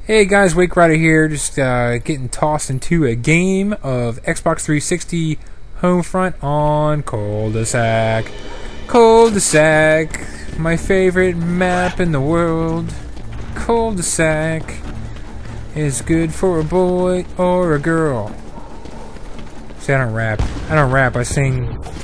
Hey guys, Wake Rider here, just getting tossed into a game of Xbox 360 Homefront on CulDeSac. CulDeSac, my favorite map in the world. CulDeSac is good for a boy or a girl. See, I don't rap. I sing,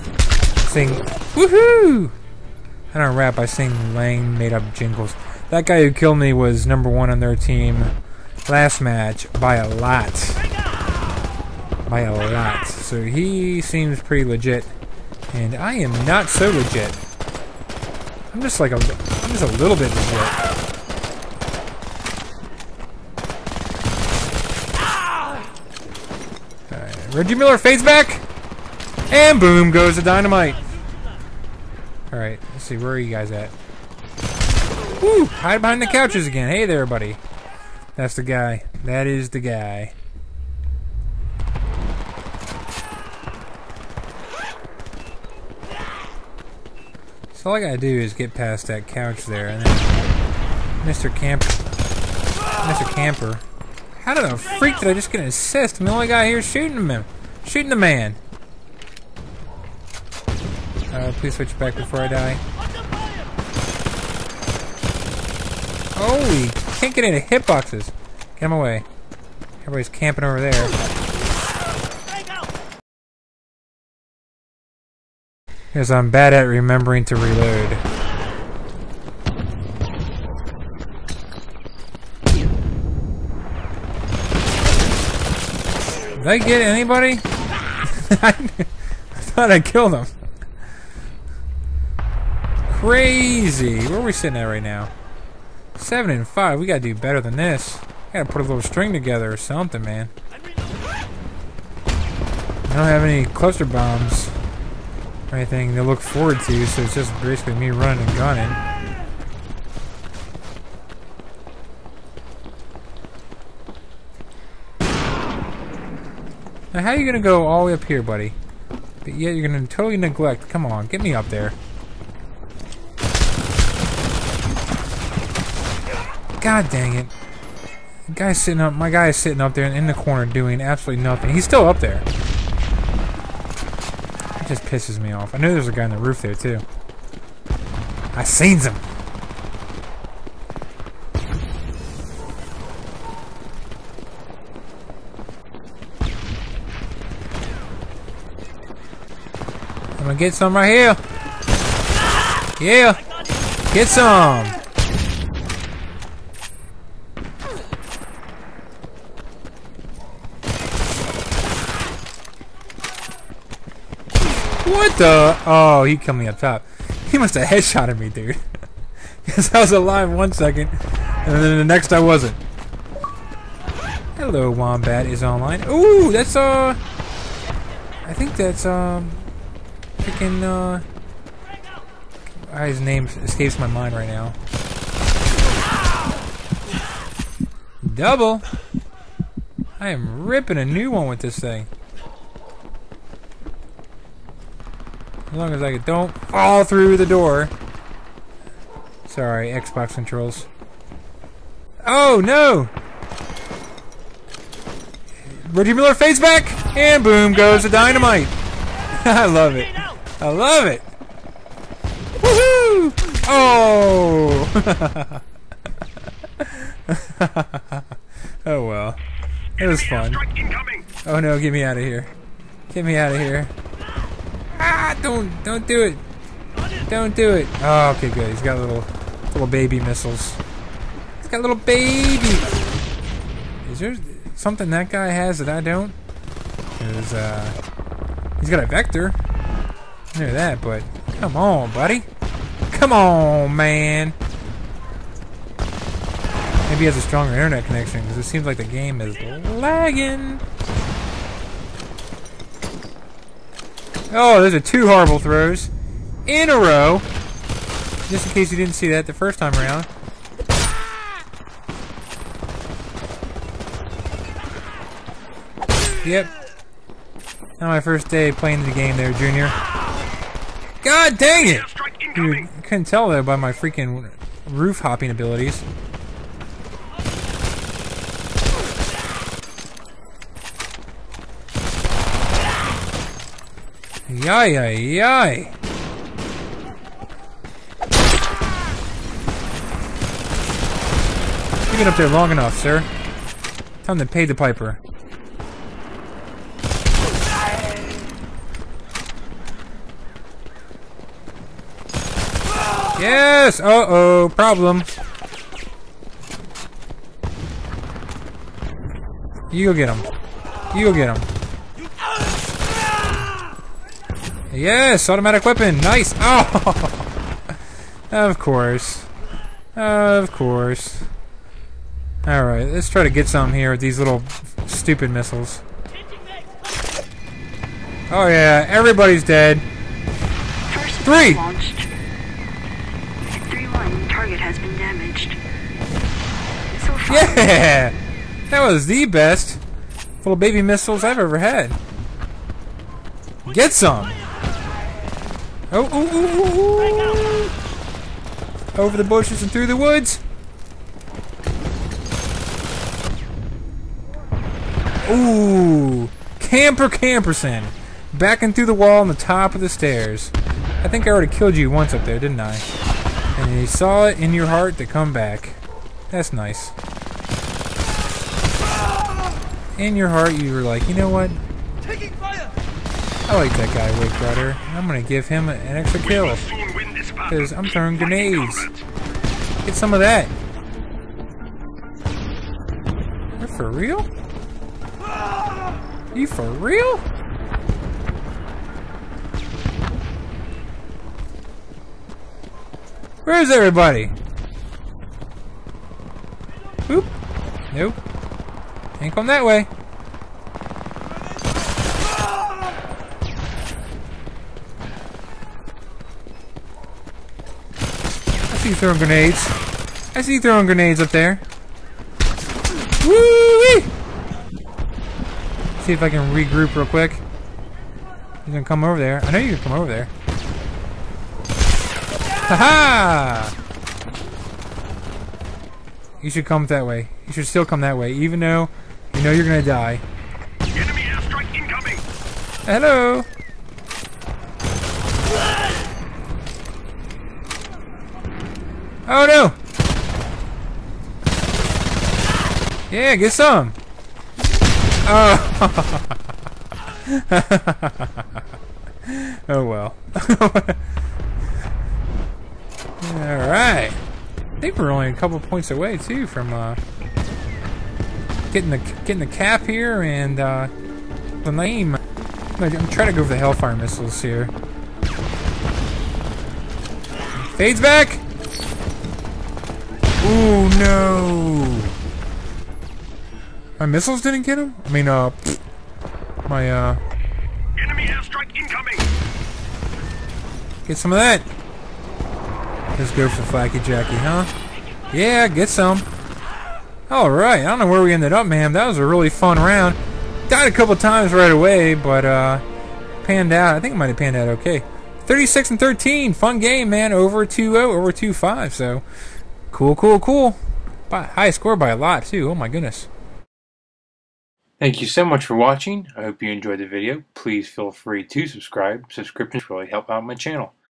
woohoo! I don't rap, I sing lame, made-up jingles. That guy who killed me was #1 on their team last match by a lot. So he seems pretty legit, and I am not so legit. I'm just a little bit legit. Reggie Miller fades back, and boom goes the Dynamite. All right, let's see, where are you guys at? Woo! Hide behind the couches again. Hey there, buddy. That's the guy. That is the guy. So all I gotta do is get past that couch there, and then Mr. Camper. How the freak did I just get an assist? I'm the only guy here shooting him. Shooting the man. Please switch back before I die. Holy, can't get any hitboxes. Get him away. Everybody's camping over there. Because I'm bad at remembering to reload. Did I get anybody? I thought I killed him. Crazy. Where are we sitting at right now? 7 and 5. We gotta do better than this. Gotta put a little string together or something, man. I don't have any cluster bombs or anything to look forward to, so it's just basically me running and gunning. Now, how are you gonna go all the way up here, buddy? But yet you're gonna totally neglect. Come on, get me up there. God dang it. My guy's sitting up there in the corner doing absolutely nothing. He's still up there. It just pisses me off. I know there's a guy on the roof there too. I seen him. I'm gonna get some right here. Yeah. Get some. What the? Oh, he killed me up top. He must have headshotted me, dude. Because I was alive 1 second, and then the next I wasn't. Hello, Wombat is online. Ooh, that's I think that's freaking his name escapes my mind right now. Double. I am ripping a new one with this thing. As long as I don't fall through the door. Sorry, Xbox controls. Oh no! Reggie Miller fades back, and boom goes the Dynamite. I love it. I love it. Woohoo! Oh! Oh well. It was fun. Oh no, get me out of here. Get me out of here. Ah, don't do it. Don't do it. Oh, okay, good. He's got little baby missiles. He's got little baby. Is there something that guy has that I don't? He's got a vector. I know that, but come on, buddy. Come on, man. Maybe he has a stronger internet connection because it seems like the game is lagging. Oh, those are 2 horrible throws in a row. Just in case you didn't see that the first time around. Yep. Not my first day playing the game there, Junior. God dang it! Dude, I couldn't tell though by my freaking roof hopping abilities. Yay, yay, yay. You've been up there long enough, sir. Time to pay the piper. Yes! Uh-oh, problem. You go get him. You go get him. Yes! Automatic weapon! Nice! Oh! Of course. Of course. Alright, let's try to get some here with these little stupid missiles. Oh yeah, everybody's dead. First 3! Launched. 3-1, target has been damaged. So far. Yeah! That was the best little baby missiles I've ever had. Get some! Oh, ooh, ooh, ooh, ooh. Over the bushes and through the woods. Ooh! Camperson! Backing through the wall on the top of the stairs. I think I already killed you once up there, didn't I? And you saw it in your heart to come back. That's nice. In your heart, you were like, you know what? Taking fire. I like that guy, Wake Rider. I'm gonna give him an extra kill. Because I'm throwing grenades. Get some of that. You're for real? You for real? Where's everybody? Oop. Nope. Ain't come that way. I see you throwing grenades. I see you throwing grenades up there. Woo-wee! See if I can regroup real quick. You're gonna come over there. I know you can come over there. Haha! You should come that way. You should still come that way, even though you know you're gonna die. Enemy airstrike incoming. Hello! Oh no! Yeah, get some! Oh! Oh well. Alright. I think we're only a couple points away too from getting the cap here and the name. I'm trying to go for the Hellfire missiles here. Fades back! Ooh no! My missiles didn't get him? I mean my Enemy airstrike incoming. get some of that. Let's go for Flaky Jackie, huh? Yeah, get some. Alright, I don't know where we ended up, man. That was a really fun round. Died a couple times right away, but panned out. I think it might have panned out okay. 36 and 13, fun game, man. Over 2-0, over 2-5, so cool, cool, cool. High score by a lot, too. Oh my goodness. Thank you so much for watching. I hope you enjoyed the video. Please feel free to subscribe. Subscriptions really help out my channel.